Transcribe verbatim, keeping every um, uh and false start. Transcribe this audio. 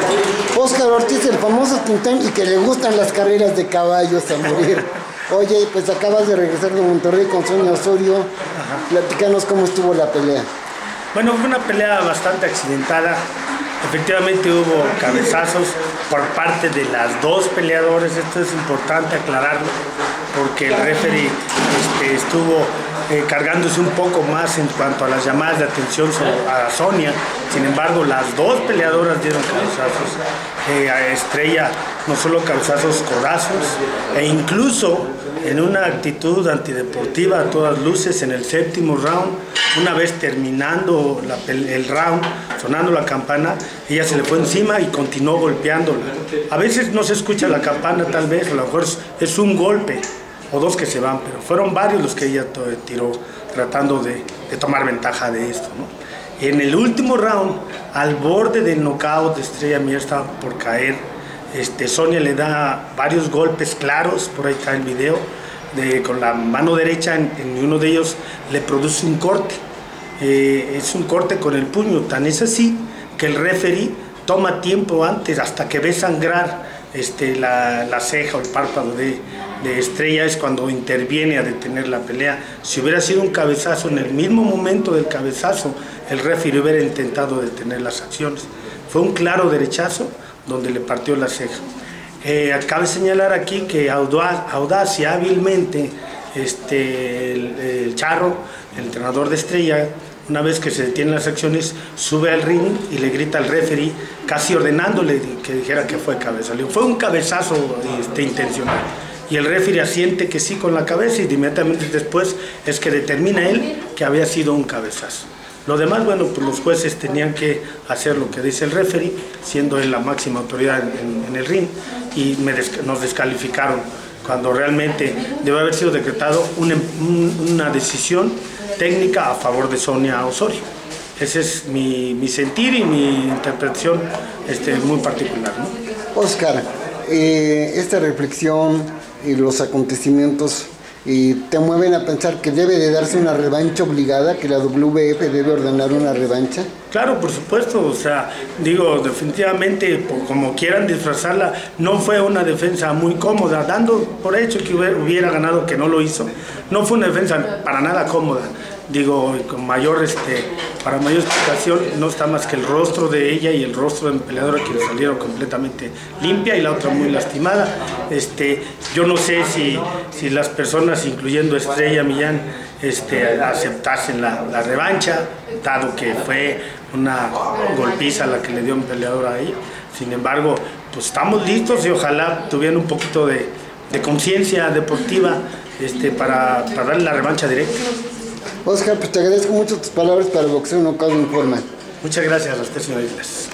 Óscar Ortiz, el famoso Tintán, y que le gustan las carreras de caballos a morir. Oye, pues acabas de regresar de Monterrey con Sonia Osorio. Ajá. Platícanos cómo estuvo la pelea. Bueno, fue una pelea bastante accidentada. Efectivamente hubo cabezazos por parte de las dos peleadoras. Esto es importante aclararlo porque el referee este, estuvo eh, cargándose un poco más en cuanto a las llamadas de atención a Sonia. Sin embargo, las dos peleadoras dieron cabezazos. Eh, a Estrella no solo cabezazos, codazos, e incluso en una actitud antideportiva a todas luces en el séptimo round, una vez terminando la, el round, sonando la campana, ella se le fue encima y continuó golpeándola. A veces no se escucha la campana, tal vez, a lo mejor es, es un golpe o dos que se van, pero fueron varios los que ella tiró tratando de, de tomar ventaja de esto, ¿no? En el último round, al borde del knockout de Estrella Mier, estaba por caer. Este, Sonia le da varios golpes claros, por ahí está el video, de, con la mano derecha, en, en uno de ellos le produce un corte. Eh, es un corte con el puño, tan es así que el referee toma tiempo antes, hasta que ve sangrar este, la, la ceja o el párpado de, de Estrella, es cuando interviene a detener la pelea. Si hubiera sido un cabezazo, en el mismo momento del cabezazo, el referee hubiera intentado detener las acciones. Fue un claro derechazo donde le partió la ceja. Eh, cabe señalar aquí que audaz, audaz y hábilmente este, el, el Charro, el entrenador de Estrella, una vez que se detienen las acciones, sube al ring y le grita al referee, casi ordenándole que dijera que fue cabezazo. Fue un cabezazo este, intencional. Y el referee asiente que sí con la cabeza, y inmediatamente después es que determina él que había sido un cabezazo. Lo demás, bueno, pues los jueces tenían que hacer lo que dice el referee, siendo él la máxima autoridad en, en el ring, y me des, nos descalificaron cuando realmente debe haber sido decretado una, una decisión técnica a favor de Sonia Osorio. Ese es mi, mi sentir y mi interpretación este, muy particular, ¿no? Óscar, eh, esta reflexión y los acontecimientos y te mueven a pensar que debe de darse una revancha obligada, que la W F debe ordenar una revancha. Claro, por supuesto, o sea, digo, definitivamente, como quieran disfrazarla, no fue una defensa muy cómoda, dando por hecho que hubiera ganado, que no lo hizo. No fue una defensa para nada cómoda, digo, con mayor, este, para mayor explicación, no está más que el rostro de ella y el rostro de mi peleadora, que salieron completamente limpia, y la otra muy lastimada. Este, yo no sé si, si las personas, incluyendo Estrella Millán, este, aceptasen la, la revancha, dado que fue una golpiza la que le dio un peleador ahí. Sin embargo, pues estamos listos y ojalá tuvieran un poquito de, de conciencia deportiva este, para, para darle la revancha directa. Óscar, pues te agradezco mucho tus palabras para Boxeo Knockout Informa. Muchas gracias a usted, señor Islas.